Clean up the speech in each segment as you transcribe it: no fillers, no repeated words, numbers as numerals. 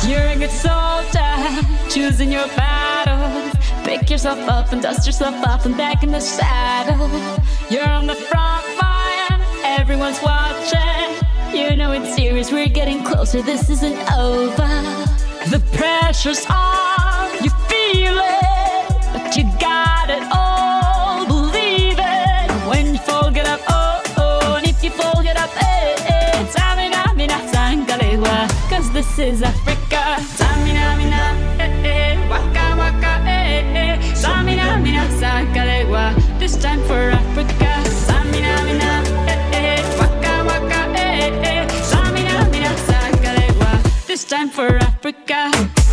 You're a good soldier, choosing your battles. Pick yourself up and dust yourself off and back in the saddle. You're on the front line, everyone's watching. You know it's serious, we're getting closer, this isn't over. The pressure's on, you feel it, but you got it all, believe it. When you fall, get up, oh, oh, and if you fall, get up, eh, eh. Samina, mina, sangalewa, cause this is Africa. Samina, mina, eh, eh, waka, waka, eh, eh. Samina, mina, sangalewa, this time for Africa. Samina, mina, eh, eh, waka, waka, eh, eh. Samina, mina, sangalewa, this time for Africa.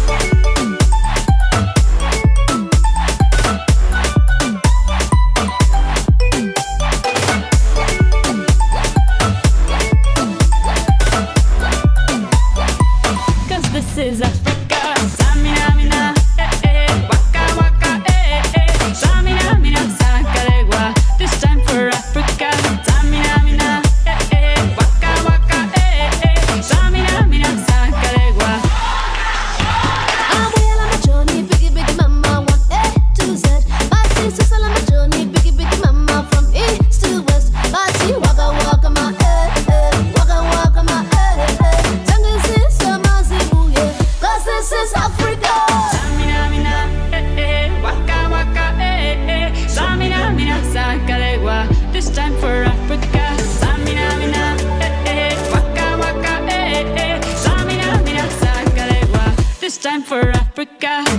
This is Africa. Samina, mina, eh, eh, waka, waka, eh, eh. Samina, mina, sangalewa, this time for Africa. Samina, mina, eh, eh, waka, waka, eh, eh. Samina, mina, sangalewa. I'm well on my journey, biggie, biggie mama, one A to Z. My sisters all on my journey, biggie, biggie mama, from east to west. My tea, waka, waka, my eh, eh, waka, waka, my eh, eh. Tango is this is Africa. Samina, mina, eh, eh, waka, waka, eh, eh. Samina, mina, sangalewa, this time for Africa. Samina, mina, eh, eh, waka, waka, eh, eh. Samina, mina, sangalewa, this time for Africa.